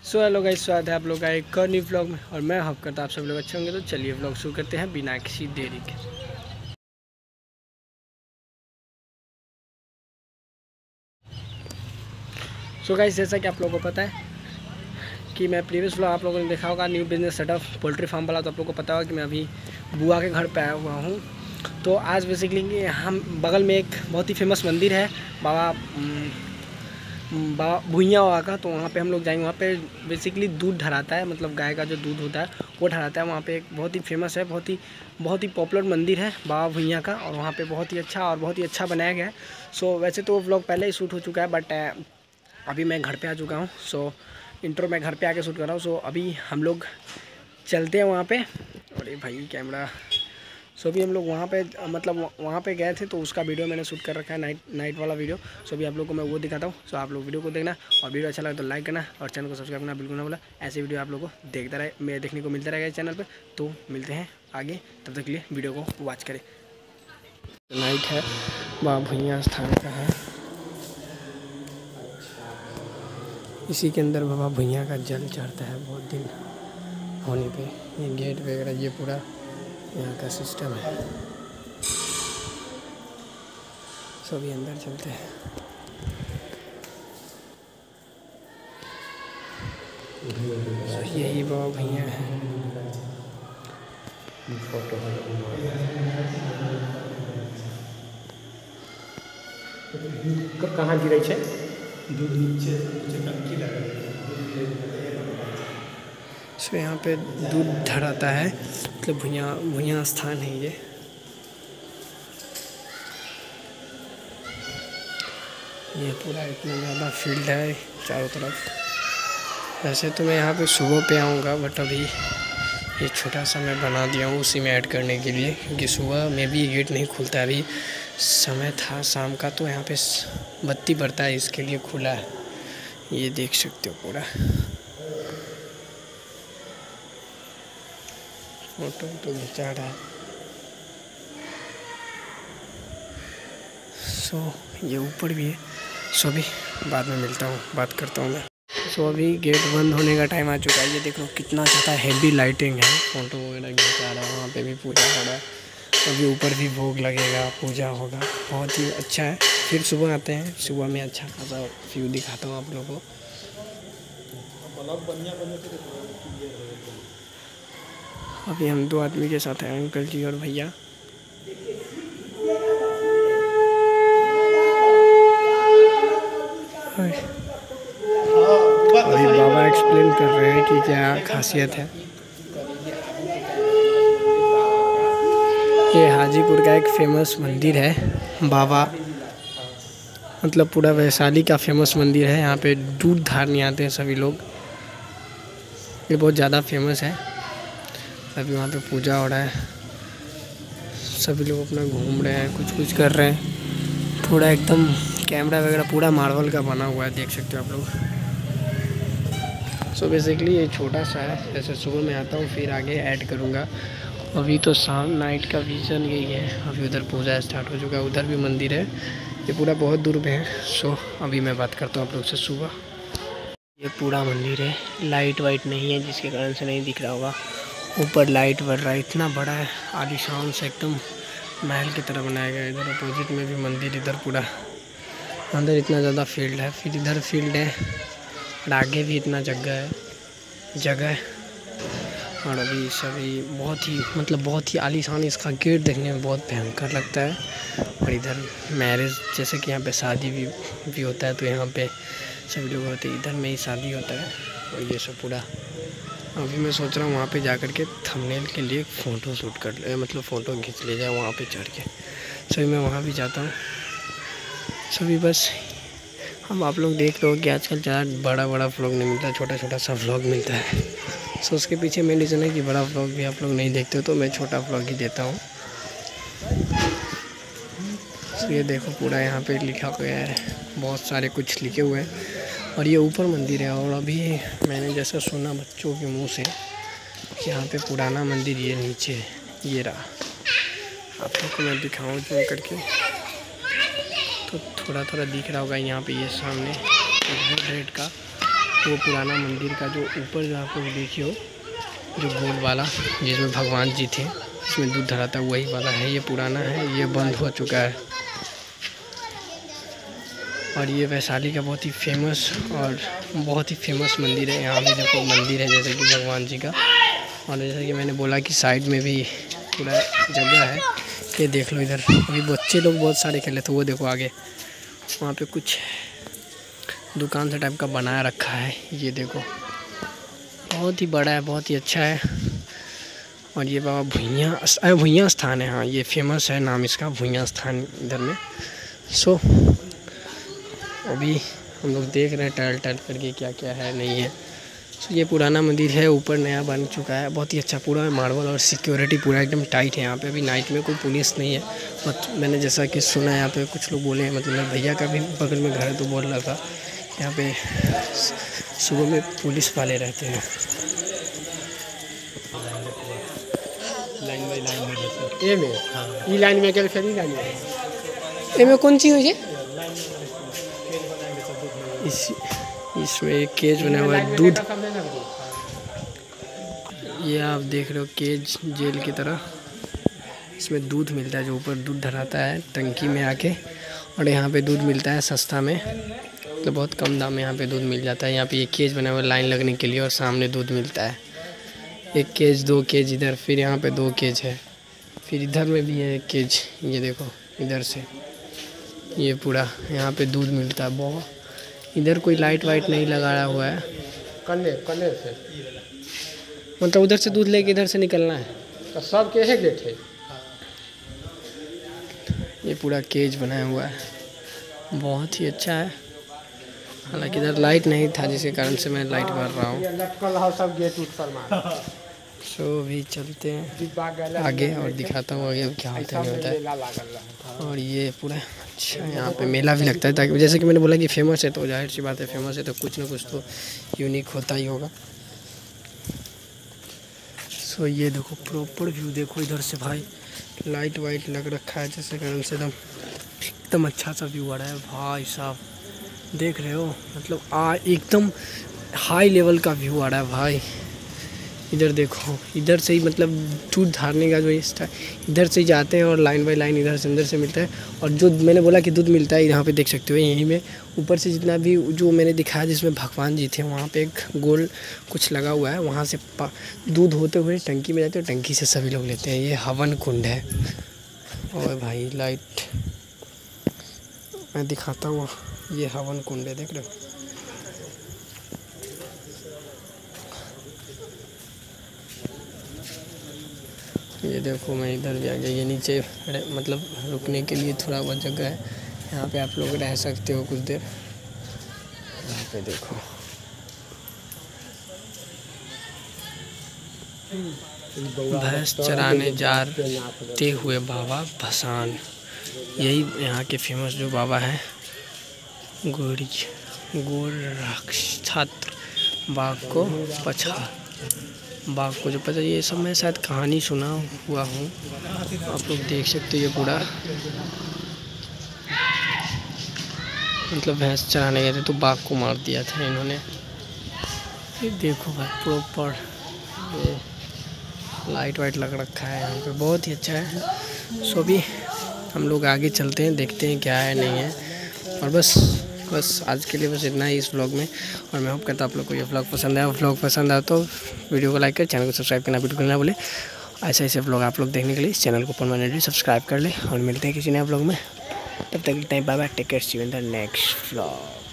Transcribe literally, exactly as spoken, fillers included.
So hello guys, स्वागत है आप लोग का एक और न्यू व्लॉग में। और मैं होप करता आप सब लोग अच्छे होंगे। तो चलिए व्लॉग शुरू करते हैं बिना किसी देरी के। सो गाइस, जैसा कि आप लोगों को पता है कि मैं प्रीवियस व्लॉग आप लोगों ने देखा होगा new business setup poultry farm वाला, तो आप लोगों को पता होगा कि मैं अभी बुआ के घर पे आया हुआ हूँ। तो आज बेसिकली हम बगल में एक बहुत ही फेमस मंदिर है बाबा बाबा भुइयाँ बाबा का। तो वहाँ पे हम लोग जाएंगे। वहाँ पे बेसिकली दूध ढराता है, मतलब गाय का जो दूध होता है वो ढराता है। वहाँ पे एक बहुत ही फेमस है, बहुत ही बहुत ही पॉपुलर मंदिर है बाबा भुइयाँ का। और वहाँ पे बहुत ही अच्छा और बहुत ही अच्छा बनाया गया है। सो वैसे तो व्लॉग पहले ही शूट हो चुका है, बट अभी मैं घर पर आ चुका हूँ। सो इंट्रो मैं घर पर आके शूट कर रहा हूँ। सो अभी हम लोग चलते हैं वहाँ पर। अरे भाई कैमरा। सो अभी हम लोग वहाँ पे मतलब वहाँ पे गए थे, तो उसका वीडियो मैंने शूट कर रखा है, नाइट नाइट वाला वीडियो। सो अभी आप लोग को मैं वो दिखाता हूँ। सो आप लोग वीडियो को देखना, और वीडियो अच्छा लगे तो लाइक करना और चैनल को सब्सक्राइब करना बिल्कुल ना भूलना। ऐसे वीडियो आप लोग को देखता रहे मैं देखने को मिलता रहेगा इस चैनल पर। तो मिलते हैं आगे, तब तक के लिए वीडियो को वॉच करें। नाइट है, बाबा भुइयाँ स्थान का है। इसी के अंदर बाबा भुइयाँ का जल चढ़ता है बहुत दिन होने पे। ये गेट वगैरह ये पूरा यहाँ का सिस्टम है। सभी अंदर चलते हैं। तो यही बाबा भैया है। फोटो कब कहाँ गिरे छे दूध नीचे टंकी लगा। सो यहाँ पे दूध धराता है, मतलब भुइयाँ भुइयाँ स्थान है ये। ये पूरा इतना ज़्यादा फील्ड है चारों तरफ। वैसे तो मैं यहाँ पे सुबह पे आऊँगा, बट अभी ये छोटा सा मैं बना दिया हूँ उसी में ऐड करने के लिए, क्योंकि सुबह में भी गेट नहीं खुलता है। अभी समय था शाम का, तो यहाँ पे बत्ती बढ़ता है, इसके लिए खुला है। ये देख सकते हो पूरा फोटो तो खिंचा रहा है। सो ये ऊपर भी है। सो अभी बाद में मिलता हूँ, बात करता हूँ मैं। सो अभी गेट बंद होने का टाइम आ चुका है। ये देख लो कितना ज़्यादा हैवी लाइटिंग है। फोटो वगैरह खिंचा रहा है, वहाँ पे भी पूजा हो रहा है। अभी ऊपर भी भोग लगेगा, पूजा होगा, बहुत ही अच्छा है। फिर सुबह आते हैं, सुबह में अच्छा खासा व्यू दिखाता हूँ आप लोगों को। अभी हम दो आदमी के साथ हैं, अंकल जी और भैया। अभी बाबा एक्सप्लेन कर रहे हैं कि क्या खासियत है। ये हाजीपुर का एक फेमस मंदिर है बाबा, मतलब पूरा वैशाली का फेमस मंदिर है। यहाँ पे दूध धारने आते हैं सभी लोग। ये बहुत ज़्यादा फेमस है। अभी वहाँ पे पूजा हो रहा है, सभी लोग अपना घूम रहे हैं, कुछ कुछ कर रहे हैं। पूरा एकदम कैमरा वगैरह पूरा मार्बल का बना हुआ है, देख सकते हो आप लोग। सो बेसिकली ये छोटा सा है। जैसे सुबह में आता हूँ, फिर आगे ऐड करूँगा। अभी तो शाम नाइट का विजन यही है। अभी उधर पूजा स्टार्ट हो चुका है, उधर भी मंदिर है। ये पूरा बहुत दूर में है। सो अभी मैं बात करता हूँ आप लोग से सुबह। ये पूरा मंदिर है, लाइट वाइट नहीं है जिसके कारण से नहीं दिख रहा होगा। ऊपर लाइट बढ़ रहा है, इतना बड़ा है, आलीशान से एकदम महल की तरह बनाया गया है। इधर अपोजिट में भी मंदिर, इधर पूरा अंदर इतना ज़्यादा फील्ड है। फिर इधर फील्ड है और आगे भी इतना जगह है जगह और अभी सभी बहुत ही मतलब बहुत ही आलीशान। इसका गेट देखने में बहुत भयंकर लगता है। और इधर मैरिज, जैसे कि यहाँ पे शादी भी भी होता है, तो यहाँ पे सभी लोग होते हैं। इधर में ही शादी होता है। और ये सब पूरा अभी मैं सोच रहा हूँ वहाँ पे जा कर के थंबनेल के लिए फ़ोटो शूट कर ले, मतलब फ़ोटो खींच ले जाए वहाँ पे चढ़ के। सभी मैं वहाँ भी जाता हूँ। सभी बस हम आप लोग देख रहे हो कि आजकल ज़्यादा बड़ा बड़ा व्लॉग नहीं मिलता, छोटा छोटा सा व्लॉग मिलता है। सो उसके पीछे मेन रीज़न है कि बड़ा व्लॉग भी आप लोग नहीं देखते हो, तो मैं छोटा व्लॉग ही देता हूँ। सो ये देखो पूरा यहाँ पे लिखा गया है, बहुत सारे कुछ लिखे हुए हैं। और ये ऊपर मंदिर है। और अभी मैंने जैसा सुना बच्चों के मुंह से कि यहाँ पे पुराना मंदिर ये नीचे है, ये रहा। आप लोग को मैं दिखाऊँ जूम करके तो थोड़ा थोड़ा दिख रहा होगा। यहाँ पे ये सामने रेड का वो पुराना मंदिर का जो ऊपर जो आप लोग देखिए हो, जो गोल वाला जिसमें भगवान जी थे, इसमें दूध धरा था, वही वाला है। ये पुराना है, ये बंद हो चुका है। और ये वैशाली का बहुत ही फेमस और बहुत ही फेमस मंदिर है। यहाँ भी देखो मंदिर है जैसे कि भगवान जी का। और जैसे कि मैंने बोला कि साइड में भी पूरा जगह है, ये देख लो। इधर अभी बच्चे लोग बहुत सारे खेले थे, वो देखो आगे वहाँ पे कुछ दुकान सा टाइप का बनाया रखा है। ये देखो बहुत ही बड़ा है, बहुत ही अच्छा है। और ये बाबा भुइयाँ भुइयाँ स्थान है। हाँ, ये फेमस है नाम इसका, भुइयाँ स्थान इधर में। सो अभी हम लोग देख रहे हैं टहल टहल करके क्या क्या है नहीं है। सो ये पुराना मंदिर है, ऊपर नया बन चुका है, बहुत ही अच्छा पूरा मार्बल और सिक्योरिटी पूरा एकदम टाइट है। यहाँ पे अभी नाइट में कोई पुलिस नहीं है। बट मैंने जैसा कि सुना है यहाँ पे कुछ लोग बोले हैं, मतलब मेरे भैया का भी बगल में घर है तो बोल रहा था यहाँ पे सुबह में पुलिस वाले रहते हैं। लाइन बाई लाइन में रहते ए में हाँ ई लाइन में गेल फिर ई लाइन में ए में कौन सी हुई है? इस इसमें एक केज बना हुआ है दूध। ये आप देख रहे हो केज जेल की तरह। इसमें दूध मिलता है, जो ऊपर दूध धराता है टंकी में आके। और यहाँ पे दूध मिलता है सस्ता में, तो बहुत कम दाम में यहाँ पे दूध मिल जाता है। यहाँ पे एक केज बना हुआ है लाइन लगने के लिए, और सामने दूध मिलता है। एक केज, दो केज इधर, फिर यहाँ पे दो केज है, फिर इधर में भी है एक केज। ये देखो इधर से ये पूरा यहाँ पे दूध मिलता है बहुत। इधर कोई लाइट वाइट नहीं लगाया हुआ है। कन्ने कन्ने से मतलब उधर से दूध लेके इधर से निकलना है। तो सब के है गेट है। ये पूरा केज बनाया हुआ है, बहुत ही अच्छा है। हालांकि इधर लाइट नहीं था, जिसके कारण से मैं लाइट भर रहा हूँ। लटकल है सब गेट उठ पर मार। सो अभी चलते हैं आगे और दिखाता हूँ आगे क्या होता है नहीं होता है। और ये पूरा अच्छा यहाँ पे मेला भी लगता है, ताकि जैसे कि मैंने बोला कि फेमस है तो जाहिर सी बात है, फेमस है तो कुछ ना कुछ तो यूनिक होता ही होगा। सो ये देखो प्रॉपर व्यू देखो इधर से भाई, लाइट वाइट लग रखा है जैसे कारण से एकदम एकदम अच्छा सा व्यू आ रहा है भाई साहब। देख रहे हो, मतलब आ एकदम हाई लेवल का व्यू आ रहा है भाई। इधर देखो, इधर से ही मतलब दूध धारने का जो है इधर से ही जाते हैं और लाइन बाय लाइन इधर से अंदर से मिलता है। और जो मैंने बोला कि दूध मिलता है यहाँ पे देख सकते हो, यहीं में ऊपर से जितना भी जो मैंने दिखाया जिसमें भगवान जी थे, वहाँ पे एक गोल कुछ लगा हुआ है, वहाँ से दूध होते हुए टंकी में जाते हैं, टंकी से सभी लोग लेते हैं। ये हवन कुंड है। और भाई लाइट मैं दिखाता हूँ, ये हवन कुंड है, देख रहे हो। ये देखो मैं इधर भी आ गया। ये नीचे मतलब रुकने के लिए थोड़ा बहुत जगह है, यहाँ पे आप लोग रह सकते हो कुछ देर। यहाँ पे देखो भैंस चराने जाते हुए बाबा भसान, यही यहाँ के फेमस जो बाबा है। गोरी गोरक्ष छात्र बाघ को पछा बाघ को जो पता, ये सब मैं शायद कहानी सुना हुआ हूँ। आप लोग देख सकते हो ये पूरा मतलब भैंस चराने गए थे तो बाघ को मार दिया था इन्होंने। ये देखो भाई प्रॉपर ये लाइट वाइट लग रखा है यहाँ पे, बहुत ही अच्छा है। सो अभी हम लोग आगे चलते हैं, देखते हैं क्या है नहीं है। और बस बस आज के लिए बस इतना ही इस व्लॉग में। और मैं होप करता हूँ आप लोग को ये व्लॉग पसंद आया। व्लॉग पसंद आया तो वीडियो को लाइक कर, चैनल को सब्सक्राइब करना बिल्कुल ना भूलें। ऐसे ऐसे व्लॉग आप लोग देखने के लिए इस चैनल को परमानेंटली सब्सक्राइब कर लें। और मिलते हैं किसी नए व्लॉग में, तब तक time bye bye, take care, see you in the next vlog.